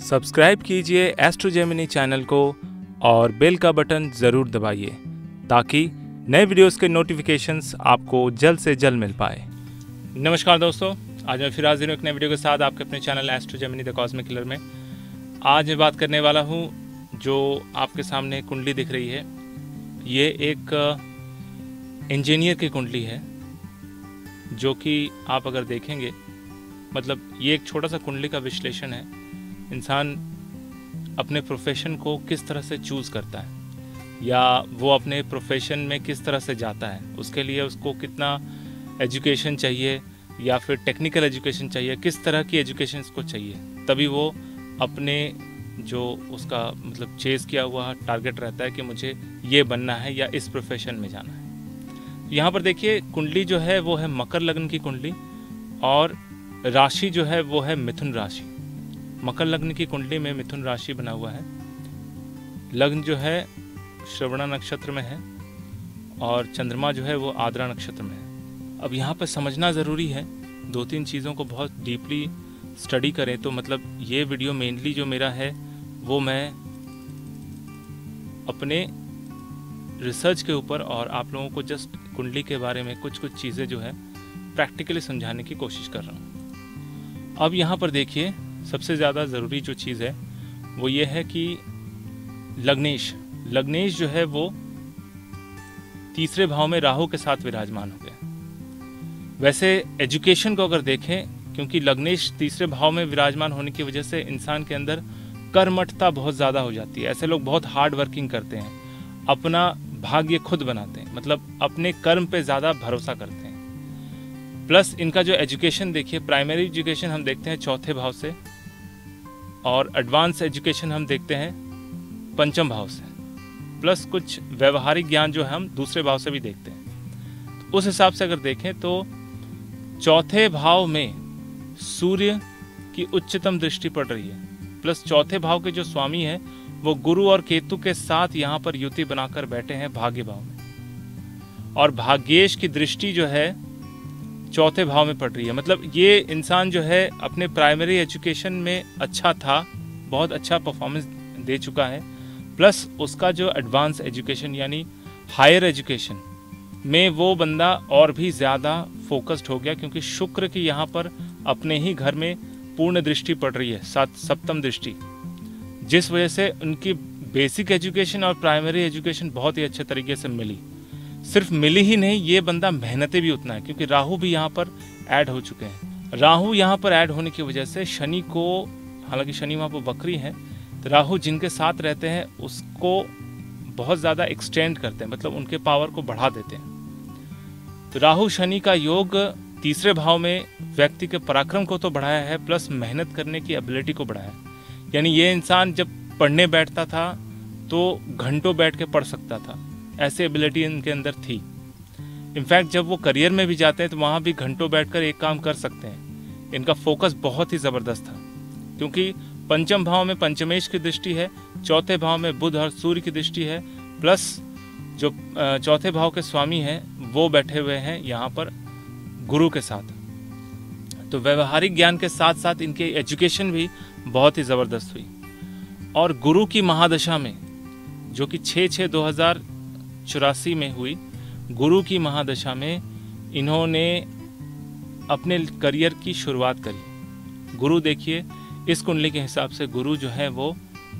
Subscribe कीजिए astro Gemini channel को और बेल का बटन ज़रूर दबाइए ताकि नए वीडियोस के नोटिफिकेशंस आपको जल्द से जल्द मिल पाए। नमस्कार दोस्तों, आज मैं फिर हाजिर हूँ एक नए वीडियो के साथ आपके अपने channel Astro Gemini the cosmic killer में। आज मैं बात करने वाला हूँ, जो आपके सामने कुंडली दिख रही है, ये एक इंजीनियर की कुंडली है, जो कि आप अगर देखेंगे, मतलब ये एक छोटा सा कुंडली का विश्लेषण है। इंसान अपने प्रोफेशन को किस तरह से चूज़ करता है या वो अपने प्रोफेशन में किस तरह से जाता है, उसके लिए उसको कितना एजुकेशन चाहिए या फिर टेक्निकल एजुकेशन चाहिए, किस तरह की एजुकेशन उसको चाहिए, तभी वो अपने जो उसका मतलब चेस किया हुआ टारगेट रहता है कि मुझे ये बनना है या इस प्रोफेशन में जाना है। यहाँ पर देखिए कुंडली जो है वो है मकर लग्न की कुंडली और राशि जो है वो है मिथुन राशि। मकर लग्न की कुंडली में मिथुन राशि बना हुआ है, लग्न जो है श्रवणा नक्षत्र में है और चंद्रमा जो है वो आद्रा नक्षत्र में है। अब यहाँ पर समझना ज़रूरी है, दो तीन चीज़ों को बहुत डीपली स्टडी करें तो मतलब ये वीडियो मेनली जो मेरा है वो मैं अपने रिसर्च के ऊपर और आप लोगों को जस्ट कुंडली के बारे में कुछ चीज़ें जो है प्रैक्टिकली समझाने की कोशिश कर रहा हूँ। अब यहाँ पर देखिए, सबसे ज़्यादा ज़रूरी जो चीज़ है वो ये है कि लग्नेश जो है वो तीसरे भाव में राहु के साथ विराजमान हो गया। वैसे एजुकेशन को अगर देखें, क्योंकि लग्नेश तीसरे भाव में विराजमान होने की वजह से इंसान के अंदर कर्मठता बहुत ज़्यादा हो जाती है। ऐसे लोग बहुत हार्ड वर्किंग करते हैं, अपना भाग्य खुद बनाते हैं, मतलब अपने कर्म पे ज़्यादा भरोसा करते हैं। प्लस इनका जो एजुकेशन देखिए, प्राइमरी एजुकेशन हम देखते हैं चौथे भाव से और एडवांस एजुकेशन हम देखते हैं पंचम भाव से, प्लस कुछ व्यवहारिक ज्ञान जो है हम दूसरे भाव से भी देखते हैं। तो उस हिसाब से अगर देखें तो चौथे भाव में सूर्य की उच्चतम दृष्टि पड़ रही है, प्लस चौथे भाव के जो स्वामी है वो गुरु और केतु के साथ यहाँ पर युति बनाकर बैठे हैं भाग्य भाव में, और भाग्येश की दृष्टि जो है चौथे भाव में पड़ रही है। मतलब ये इंसान जो है अपने प्राइमरी एजुकेशन में अच्छा था, बहुत अच्छा परफॉर्मेंस दे चुका है, प्लस उसका जो एडवांस एजुकेशन यानी हायर एजुकेशन में वो बंदा और भी ज़्यादा फोकस्ड हो गया, क्योंकि शुक्र की यहाँ पर अपने ही घर में पूर्ण दृष्टि पड़ रही है, सप्तम दृष्टि, जिस वजह से उनकी बेसिक एजुकेशन और प्राइमरी एजुकेशन बहुत ही अच्छे तरीके से मिली। सिर्फ मिली ही नहीं, ये बंदा मेहनते भी उतना है, क्योंकि राहु भी यहाँ पर ऐड हो चुके हैं। राहु यहाँ पर ऐड होने की वजह से शनि को, हालांकि शनि वहाँ पर वक्री है, तो राहु जिनके साथ रहते हैं उसको बहुत ज़्यादा एक्सटेंड करते हैं, मतलब उनके पावर को बढ़ा देते हैं। तो राहु शनि का योग तीसरे भाव में व्यक्ति के पराक्रम को तो बढ़ाया है, प्लस मेहनत करने की एबिलिटी को बढ़ाया है। यानी ये इंसान जब पढ़ने बैठता था तो घंटों बैठ के पढ़ सकता था, ऐसी एबिलिटी इनके अंदर थी। इनफैक्ट जब वो करियर में भी जाते हैं तो वहाँ भी घंटों बैठकर एक काम कर सकते हैं। इनका फोकस बहुत ही ज़बरदस्त था, क्योंकि पंचम भाव में पंचमेश की दृष्टि है, चौथे भाव में बुध और सूर्य की दृष्टि है, प्लस जो चौथे भाव के स्वामी हैं वो बैठे हुए हैं यहाँ पर गुरु के साथ। तो व्यवहारिक ज्ञान के साथ साथ इनकी एजुकेशन भी बहुत ही ज़बरदस्त हुई। और गुरु की महादशा में, जो कि 6/6/2084 में हुई, गुरु की महादशा में इन्होंने अपने करियर की शुरुआत करी। गुरु देखिए, इस कुंडली के हिसाब से गुरु जो है वो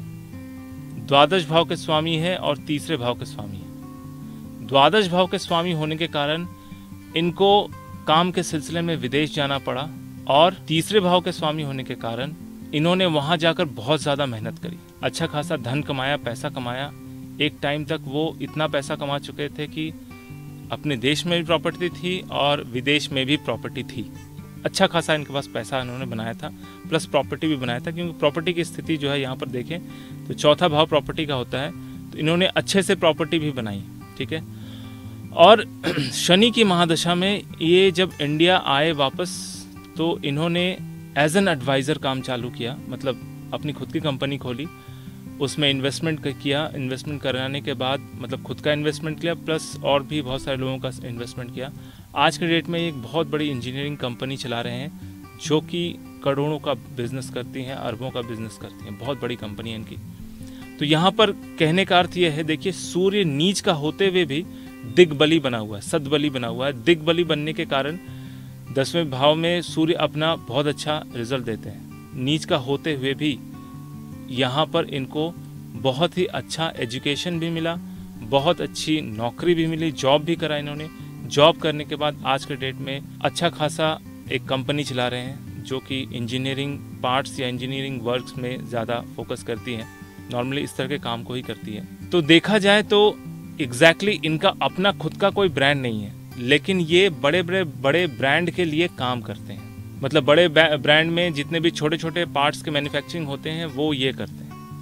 द्वादश भाव के स्वामी है और तीसरे भाव के स्वामी है। द्वादश भाव के स्वामी होने के कारण इनको काम के सिलसिले में विदेश जाना पड़ा, और तीसरे भाव के स्वामी होने के कारण इन्होंने वहाँ जाकर बहुत ज़्यादा मेहनत करी, अच्छा खासा धन कमाया, पैसा कमाया। एक टाइम तक वो इतना पैसा कमा चुके थे कि अपने देश में भी प्रॉपर्टी थी और विदेश में भी प्रॉपर्टी थी। अच्छा खासा इनके पास पैसा इन्होंने बनाया था, प्लस प्रॉपर्टी भी बनाया था, क्योंकि प्रॉपर्टी की स्थिति जो है यहाँ पर देखें तो चौथा भाव प्रॉपर्टी का होता है, तो इन्होंने अच्छे से प्रॉपर्टी भी बनाई, ठीक है। और शनि की महादशा में ये जब इंडिया आए वापस, तो इन्होंने एज एन एडवाइज़र काम चालू किया, मतलब अपनी खुद की कंपनी खोली, उसमें इन्वेस्टमेंट किया। इन्वेस्टमेंट कराने के बाद मतलब खुद का इन्वेस्टमेंट किया, प्लस और भी बहुत सारे लोगों का इन्वेस्टमेंट किया। आज के डेट में एक बहुत बड़ी इंजीनियरिंग कंपनी चला रहे हैं, जो कि करोड़ों का बिजनेस करती हैं, अरबों का बिजनेस करती हैं, बहुत बड़ी कंपनी है इनकी। तो यहाँ पर कहने का अर्थ यह है, देखिए सूर्य नीच का होते हुए भी दिग्बली बना हुआ है, सद्बली बना हुआ है। दिग्बली बनने के कारण 10वें भाव में सूर्य अपना बहुत अच्छा रिजल्ट देते हैं। नीच का होते हुए भी यहाँ पर इनको बहुत ही अच्छा एजुकेशन भी मिला, बहुत अच्छी नौकरी भी मिली, जॉब भी करा इन्होंने। जॉब करने के बाद आज के डेट में अच्छा खासा एक कंपनी चला रहे हैं जो कि इंजीनियरिंग पार्ट्स या इंजीनियरिंग वर्क्स में ज़्यादा फोकस करती है, नॉर्मली इस तरह के काम को ही करती है। तो देखा जाए तो एग्जैक्टली इनका अपना खुद का कोई ब्रांड नहीं है, लेकिन ये बड़े ब्रांड के लिए काम करते हैं। मतलब बड़े ब्रांड में जितने भी छोटे छोटे पार्ट्स के मैन्युफैक्चरिंग होते हैं वो ये करते हैं।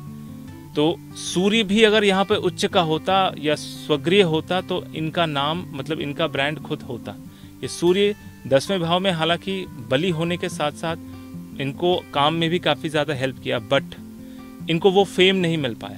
तो सूर्य भी अगर यहाँ पे उच्च का होता या स्वगृह होता तो इनका नाम मतलब इनका ब्रांड खुद होता। ये सूर्य 10वें भाव में हालांकि बली होने के साथ साथ इनको काम में भी काफ़ी ज़्यादा हेल्प किया, बट इनको वो फेम नहीं मिल पाया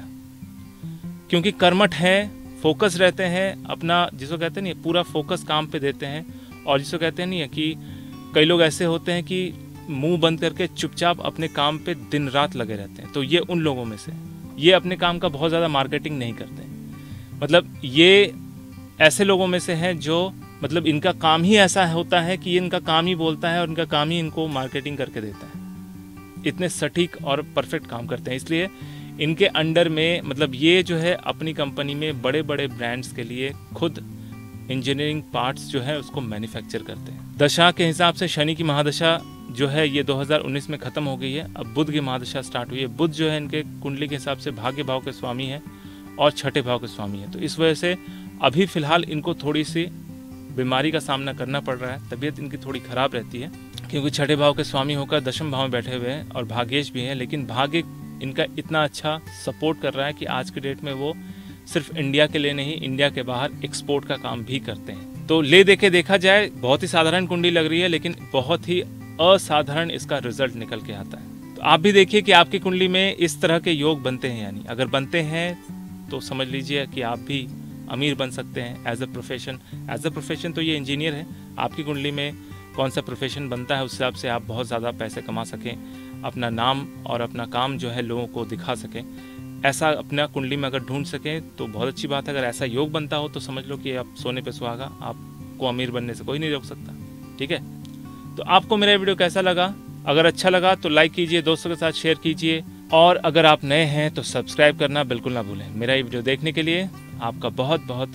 क्योंकि कर्मठ हैं, फोकस रहते हैं अपना, जिसको कहते नहीं पूरा फोकस काम पे देते हैं। और जिसको कहते नहीं है कि कई लोग ऐसे होते हैं कि मुंह बंद करके चुपचाप अपने काम पे दिन रात लगे रहते हैं, तो ये उन लोगों में से। ये अपने काम का बहुत ज़्यादा मार्केटिंग नहीं करते, मतलब ये ऐसे लोगों में से हैं जो मतलब इनका काम ही ऐसा होता है कि ये इनका काम ही बोलता है और इनका काम ही इनको मार्केटिंग करके देता है। इतने सटीक और परफेक्ट काम करते हैं, इसलिए इनके अंडर में मतलब ये जो है अपनी कंपनी में बड़े बड़े ब्रांड्स के लिए खुद इंजीनियरिंग पार्ट्स जो है उसको मैन्युफैक्चर करते हैं। दशा के हिसाब से शनि की महादशा जो है ये 2019 में ख़त्म हो गई है, अब बुध की महादशा स्टार्ट हुई है। बुध जो है इनके कुंडली के हिसाब से भाग्य भाव के स्वामी है और छठे भाव के स्वामी है, तो इस वजह से अभी फ़िलहाल इनको थोड़ी सी बीमारी का सामना करना पड़ रहा है, तबीयत इनकी थोड़ी ख़राब रहती है क्योंकि छठे भाव के स्वामी होकर दशम भाव में बैठे हुए हैं और भाग्येश भी हैं। लेकिन भाग्य इनका इतना अच्छा सपोर्ट कर रहा है कि आज के डेट में वो सिर्फ इंडिया के लिए नहीं, इंडिया के बाहर एक्सपोर्ट का काम भी करते हैं। तो ले दे के देखा जाए बहुत ही साधारण कुंडली लग रही है, लेकिन बहुत ही असाधारण इसका रिजल्ट निकल के आता है। तो आप भी देखिए कि आपकी कुंडली में इस तरह के योग बनते हैं, यानी अगर बनते हैं तो समझ लीजिए कि आप भी अमीर बन सकते हैं as a profession. As a profession तो ये इंजीनियर है, आपकी कुंडली में कौन सा प्रोफेशन बनता है उस हिसाब से आप बहुत ज़्यादा पैसे कमा सकें, अपना नाम और अपना काम जो है लोगों को दिखा सकें, ऐसा अपना कुंडली में अगर ढूंढ सकें तो बहुत अच्छी बात है। अगर ऐसा योग बनता हो तो समझ लो कि आप सोने पे सुहागा, आपको अमीर बनने से कोई नहीं रोक सकता। ठीक है, तो आपको मेरा वीडियो कैसा लगा? अगर अच्छा लगा तो लाइक कीजिए, दोस्तों के साथ शेयर कीजिए, और अगर आप नए हैं तो सब्सक्राइब करना बिल्कुल ना भूलें। मेरा ये वीडियो देखने के लिए आपका बहुत बहुत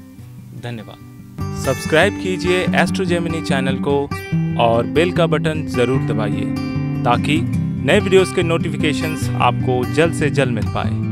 धन्यवाद। सब्सक्राइब कीजिए एस्ट्रो जेमिनी चैनल को और बेल का बटन ज़रूर दबाइए ताकि नए वीडियोस के नोटिफिकेशंस आपको जल्द से जल्द मिल पाए।